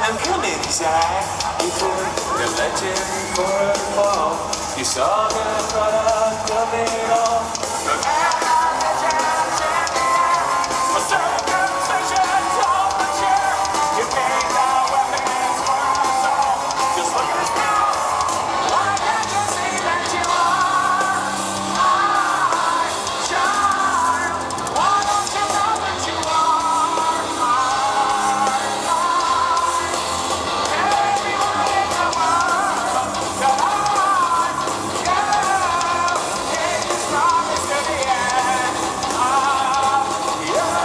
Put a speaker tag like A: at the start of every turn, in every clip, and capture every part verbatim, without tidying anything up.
A: and come inside. You couldn't the legend for a fall. You saw the product of it all. The legends in the air, a circumcision's on the chair. You made our weapons for us all. Just look at us now. Why can't you see that you are my child? Why don't you know that you are my life? Everyone in the world that I yeah, is promised to the end. Ah, yeah.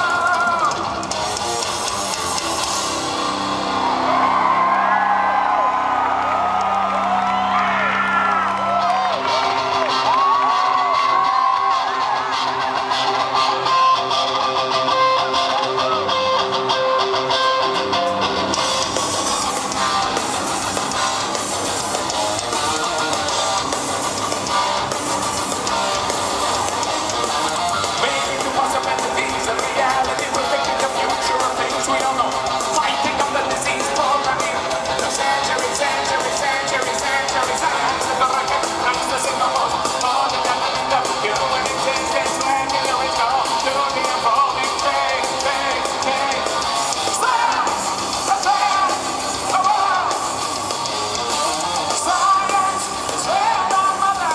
A: Maybe the possibilities of reality will take the future of things we don't know. Fighting on the disease programming. The century, century, century, century, science of the rocket, priceless in the most. All the element of human existence, when you know it's all to the evolving thing, thing, thing. Science! Science! Oh, wow! Science is where the mother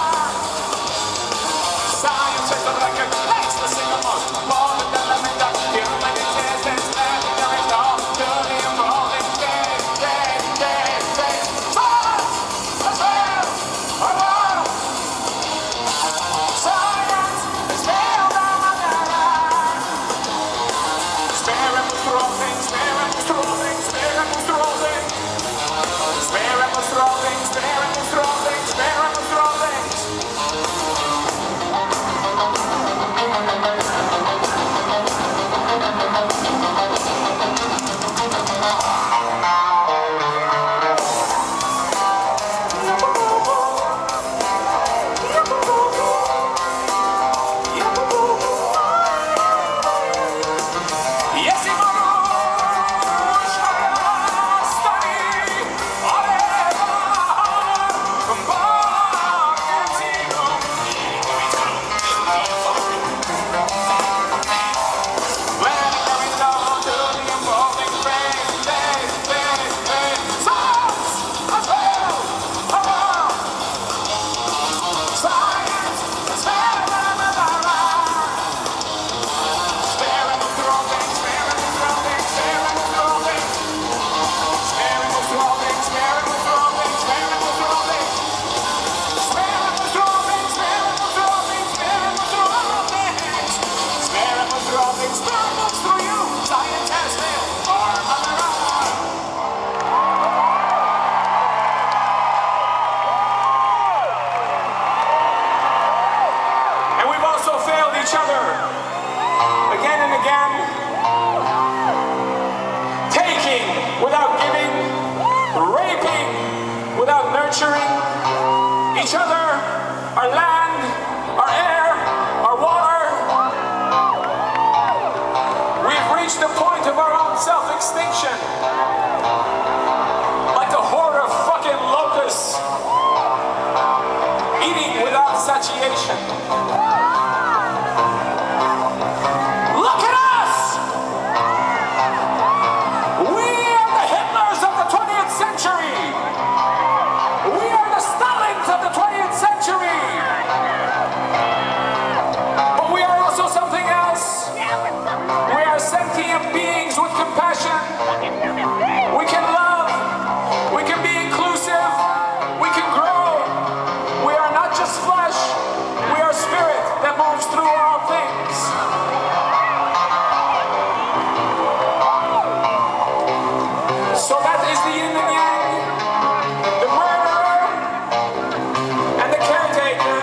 A: Science is the record, priceless in the most. More than the limit of human existence, and it goes all to the evolving thing, thing, thing, thing. Science is where the world. Science is where the mother Spirit was rolling, spirit was rolling, spirit was rolling. Spirit was rolling, spirit was rolling, spirit was rolling. Yes, he And we've also failed each other again and again. Taking without giving, raping without nurturing each other, our land, our air, our water. We've reached the point of our own self-extinction. Like a horde of fucking locusts eating without satiation. Look at us! We are the Hitlers of the twentieth century. We are the Stalins of the twentieth century. But we are also something else. We are sentient beings with compassion. We can love. We can be inclusive. We can grow. We are not just flesh. We are spirit that moves through all things. So that is the yin and yang, the murderer and the caretaker.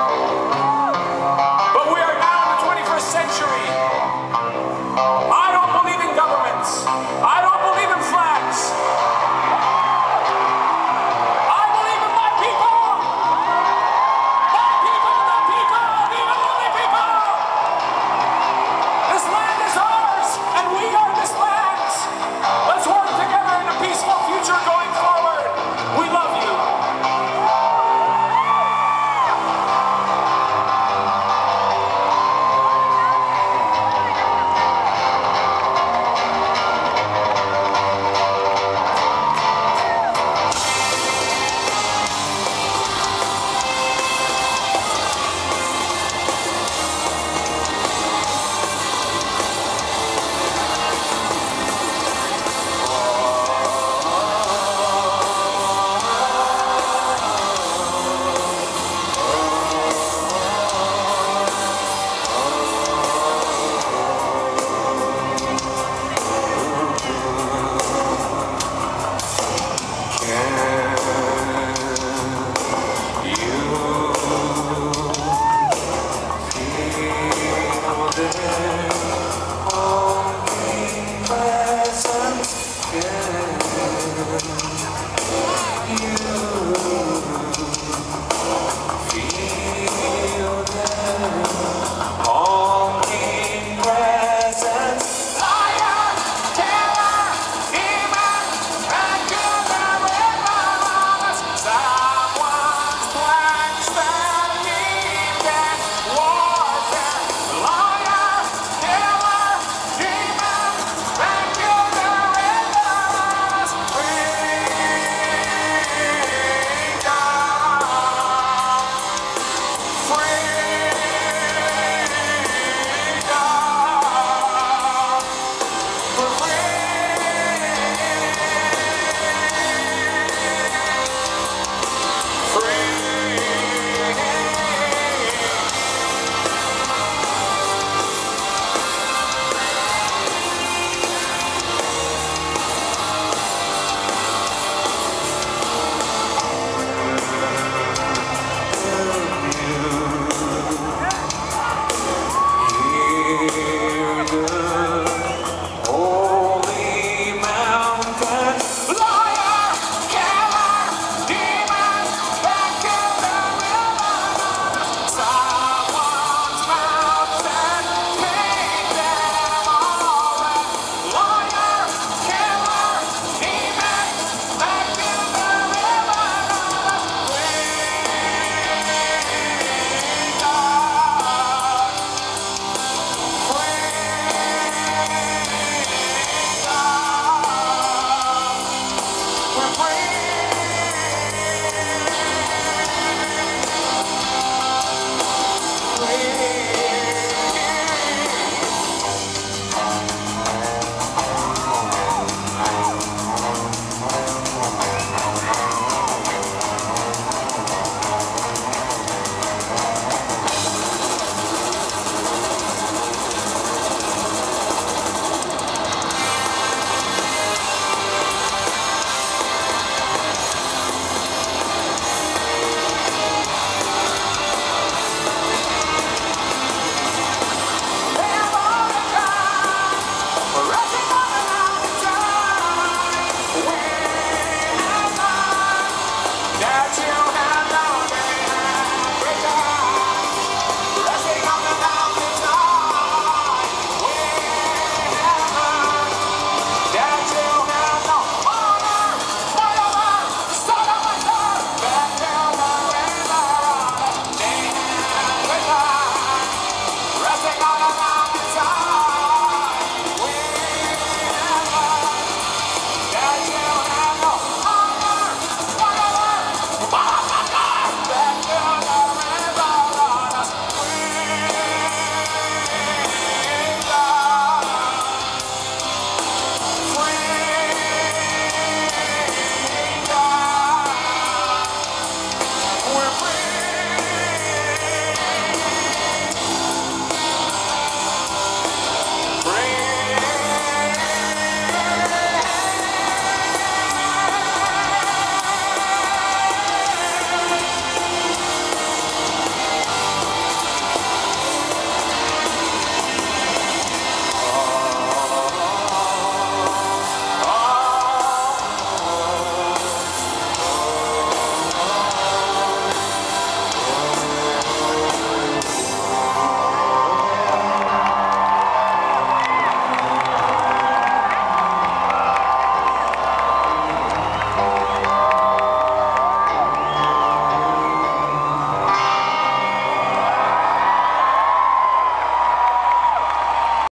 A: But we are now in the twenty-first century. I don't believe in governments. I don't believe in flags. I believe in my people. My people, the people, the only people. This land is ours, and we are this land. Let's work together. again.